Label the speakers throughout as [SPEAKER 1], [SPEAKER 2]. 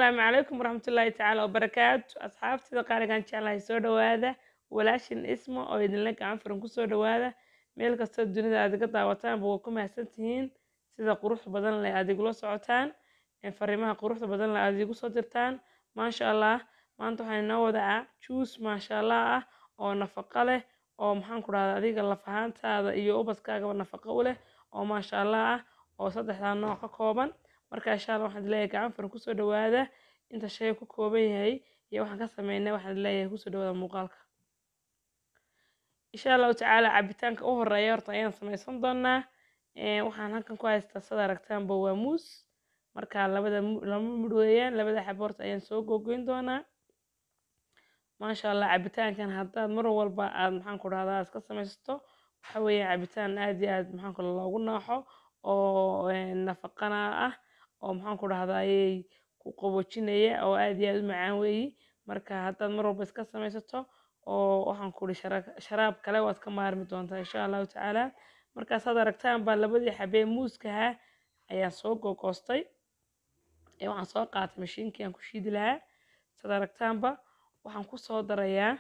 [SPEAKER 1] السلام عليكم ورحمة الله تعالى وبركاته أصحابتي دقالي كان جعلها سو دواada walaashin ismo oo idinla gacan furan kusoo dhawaada meel kasta dunida aad iga daawataan waa ku mahadsantihiin sida quruxda badan leh aad igula socotaan fariimaha quruxda badan leh aad igu soo dirtaan maasha allah maanta waxaan inoo wadaa juice maasha allah ah oo nafaqo leh oo maxaan ku dhahdaa adiga laf ahaantaada iyo ubadkaagaba nafaqo u leh oo maasha allah ah oo saddexdaa nooc ka kooban marka insha allah waxaan leeyahay gacan furan kusoo dhawaada inta shay ku kooban yahay iyo waxaan ka sameynay waxaan leeyahay kusoo dhawaada muuqaalka insha allahu tacaala cabitaanka u horeeya horta ayaan samaysan doonaa waxaan halkan ku haystaa sada aragtaanba waa muus marka lama mid weeyaan labada xabo horta ayaan soo googoyn doonaa maasha allah cabitaankan haddaad mar walba aad maxaan ku dhahdaa iska samaysato waxa weeyaan cabitaan aad iyo aad maxaan ku loogu nooxo oo nafaqana ah oo maxaan ku dhahdaayey ku qaboojinaya oo aad iyo aad u macaan weeyi marka haddaad mar walba iska samaysato oo waxaan ku sharaab kale waad ka maarmi doontaa insha allahu tacaala markaas aad aragtaan baa labadii xabee muuskaha ayaan soo googoostay waxaan soo qaatay mashiinkii aan ku shiidi lahaa sad aragtaanba waxaan ku soo darayaa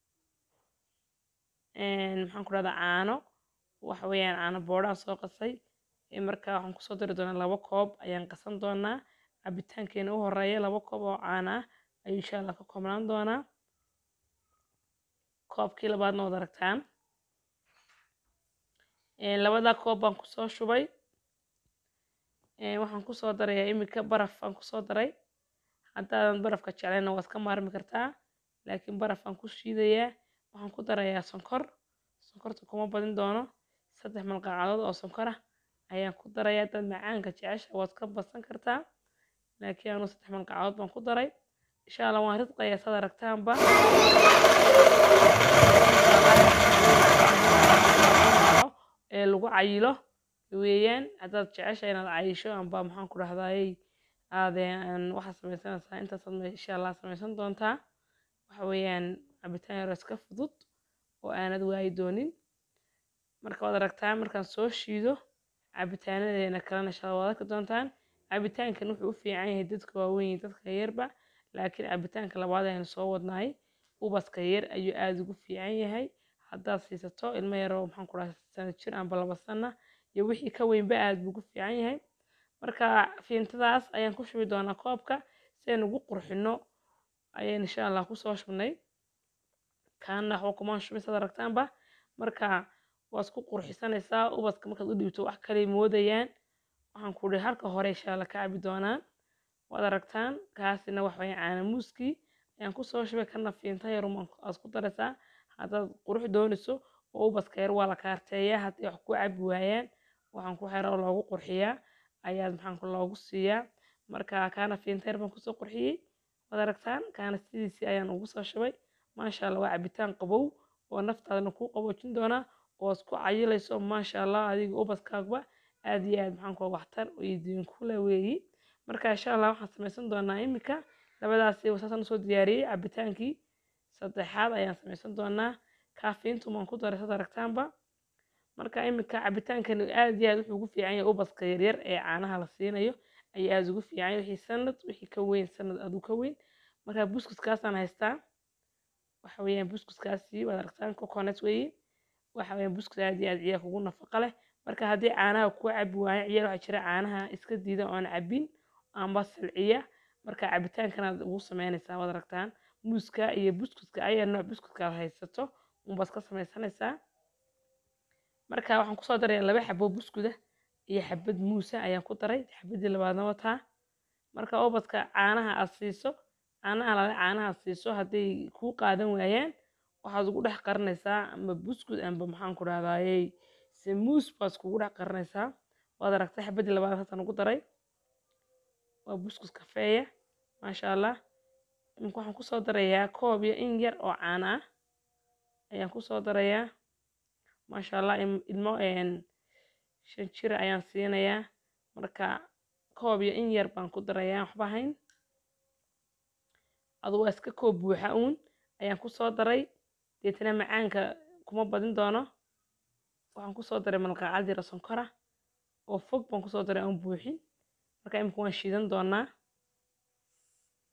[SPEAKER 1] maxaan ku dhahdaa caano waxa weeyaan caano boodhaan soo qasay marka waxaan kusoo dari doonaa 2 koob ayaan qasan doonaa cabitaankeena u horeeya 2 koob oo caano ah ayuu insha allah ka koobnaan doonaa koobkii labaadna waad aragtaan labada koob baan kusoo shubay waxaan kusoo darayaa imika baraf aan kusoo daray haddaadan barafka jeclayna waad ka maarmi kartaa laakiin baraf aan ku shiidayaa waxaan ku darayaa sonkorta kuma badin doono 3 malqacdood oo sonkor ah ayaan ku darayaa dad macaanka jecesha waad ka badsan kartaa laakiin anu 3 malqacdood baan ku daray insha allah waan ridqayaa sad aragtaanba lagu cayilo weeyaan haddaad jecesha inaad cayisho amba maxaan ku dhahdaayey aadeen waxaad samaysanaysaa intaasaad insha allah samaysan doontaa waxa weeyaan cabitaan yar iska fudud oo aanad waayi doonin marka waad aragtaa markaan soo shiido cabitaanadeena kalena insha allah waad arki doontaan cabitaankan wuxuu u fiican yahay dadka waaweyn iyo dadka yarba laakiin cabitaanka labaad ayaan soo wadnaay ubadka yar ayuu aad ugu fiican yahay haddaad siisato ilmo yaroo maxaan ku dhahaa sanad jir amba 2 sano iyo wixii ka weynba aad buu ugu fiican yahay marka fiintadaas ayaan ku shubi doonaa koobka si aan ugu qurxino ayaan insha allah kusoo shubnay kaana waxba kumaan shubin sad aragtaanba marka waad isku qurxisanaysaa ubadka markaad u dhiibto wax kale moodayaan waxaan ku dhihi halka hore insha allah ka cabi doonaan waad aragtaan kaasina wax weeyaan caana muuskii ayaan kusoo shubay kana fiinta yar aad ku daraysaa haddaad qurux doonayso oo ubadka yar waa la kaarteeyaa haddii wax ku cabi waayaan waxaan ku xiro loogu qurxiyaa ayaad maxaan ku loogu siiyaa marka kaana fiinta yar baan kusoo qurxiyey waad aragtaan kaana sidiisii ayaan ugu soo shubay maasha allah waa cabitaan qabow oo naftaadana kuu qaboojin doonaa oo isku cayilayso maasha allah adiga ubadkaagba aad iyo aad maxaan ku waxtar idinku le weeyi marka insha allah waxaan samaysan doonaa imika labadaasi wasaasaan usoo diyaariyey cabitaankii saddexaad ayaan samaysan doonaa kaafiintu maan ku daray sad aragtaanba marka imika cabitaankani aad iyo aad wuxuu ugu fiican yahay ubadka yaryar ee caanaha la siinayo ayuu aad ugu fiican yahay wixii sanad wixii ka weyn sanad aad u ka weyn marka buskudkaasaan haystaa waxa weeyaan buskudkaasi waad aragtaan coconut weeye waxa weeyaan buskud aad iyo aad ciyaarka ugu nafaqo leh marka haddii caanaha ku cabi waayo ciyaar waxaa jira caanaha iska diida oon cabin amba silciya marka cabitaankanaad ugu sameynaysaa waad aragtaan muuska iyo buskudka ayaa nooc buskudka aad haysato unbaad ka samaysanaysaa marka waxaan kusoo darayaa 2 xabo buskuda iyo xabad muusa ayaan ku daray xabadii labaadna wataa marka ubadka caanaha aad siiso caanaha siiso hadday kuu qaadan waayaan waxaad ugu dhex qarinaysaa ama buskud amba maxaan ku dhahdaayey samuus baad kugu dhex qarinaysaa waad aragtay xabadii labaad halkan ugu daray waa buskud kafeeya maasha allah imika waxaan kusoo darayaa koob iyo in yar oo caano ah ayaan kusoo darayaa maasha allah ilmo 5 jir ayaan siinayaa marka koob iyo in yar baan ku darayaa waxba hayn aduu waa iska koob buuxa uun ayaan kusoo daray deetana macaanka kuma badin doono waxaan kusoo daray malqacad yar sonkor ah oo fog baan kusoo daray aan buuxin marka imika waan shiidan doonaa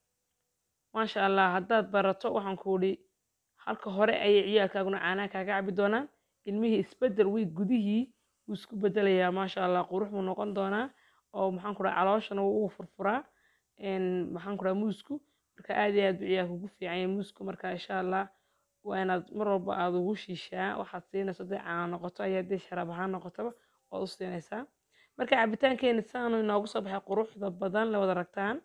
[SPEAKER 1] maasha allah haddaad barato waxaan ku idhi halka hore ayay ciyaalkaaguna caanaha kaaga cabi doonaan ilmihii isbedel wiig gudihii wuu isku bedelayaa maasha allah qurux buu noqon doonaa oo maxaan ku dhaha calooshana wuu ugu furfuraa maxaan ku dhaha muusku marka aad iyo aad buu ciyaalka ugu fiican yahay muusku marka insha allah waa inaad mar walba aad ugu shiishaa waxaad siinayso hadday caano noqoto ayaa hadday sharaab ahaan noqotaba waad u siinaysaa marka cabitaankeena saanu inoogu soo baxay quruxda badan la wada ragtaan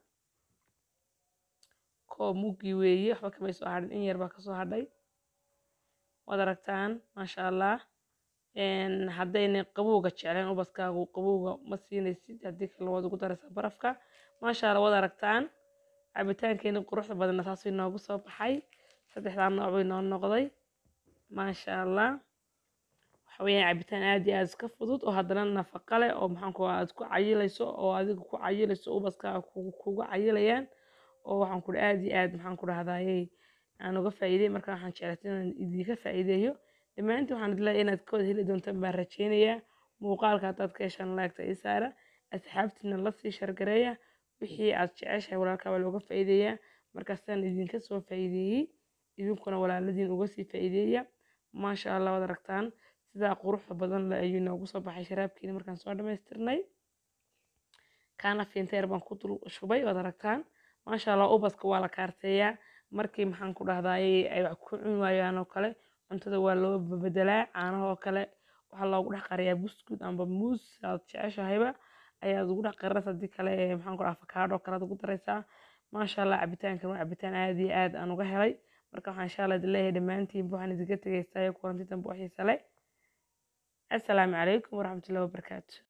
[SPEAKER 1] koob muggii weeye waxba kamay soo hadhin in yar baa kasoo hadhay waad aragtaan maasha allah haddayna qabowga jecleen ubadkaagu qabowga ma siinaysid haddii kale waad ugu daraysaa barafka maasha allah waad aragtaan cabitaankeena quruxda badanna saasuu inoogu soo baxay saddexdaa nooc bay noo noqday maasha allah waxa weeyaan cabitaan aad iyo aad iska fudud oo haddana nafaqo leh oo maxaan ku aad ku cayilayso oo adiga ku cayilayso ubadkaaga kugu cayilayaan oo waxaan ku aad iyo aad maxaan ku dhahdayay aan uga faa'iiday marka waxaan jeclahay inaan idinka faa'iideeyo dhammaantiin waxaan idin leeyahay inaad ka wada heli doontaan baan rajeynayaa muuqaalka haddaad ka heshaan laagta ii saara asxaabtiina la sii shargareeya wixii aad jeceshahay walaalkaa waa looga faa'iideeyaa markaasaan idinka soo faa'iideeyey idinkuna walaaladiin uga sii faa'iideeya maasha allah waad aragtaan sidaa quruxda badan le ayuu inoogu soo baxay sharaabkiina markaan soo dhammaystirnay kaana fiinteer baan ku dul shubay waad aragtaan maasha allah ubadka waa la kaarteeyaa markii maxaan ku dhahdayay ay wax ku cuni waayaan oo kale cuntada waa loo bedelaa caanaha oo kale waxaa loogu dhex qariyaa buskud amba muus aad jeceshahayba ayaad ugu dhex qarinaysa haddii kale maxaan ku dhaha afakaadho kale aad ugu daraysaa maasha allah cabitaankan waa cabitaan aad iyo aad aan uga helay marka waxaan insha allah idin leeyahay dhammaantiinba waxaan idinka tegaysaa kulanti dambe oo xiisa leh assalaamu calaykum waraxmatullahi wabarakaatu